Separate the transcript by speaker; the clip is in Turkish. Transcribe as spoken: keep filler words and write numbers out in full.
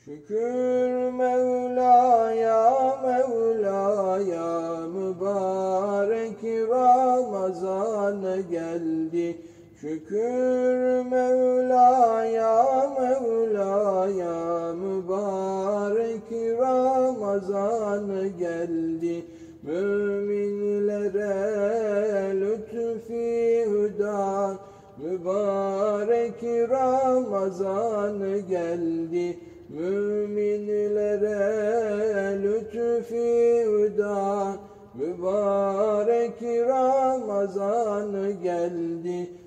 Speaker 1: Şükür Mevla'ya, Mevla'ya, mübarek Ramazan geldi. Şükür Mevla'ya, Mevla'ya, mübarek Ramazan geldi. Müminlere lütfi hüdan, mübarek Ramazan geldi. Müminlere lütfi hüdan, mübarek Ramazan geldi.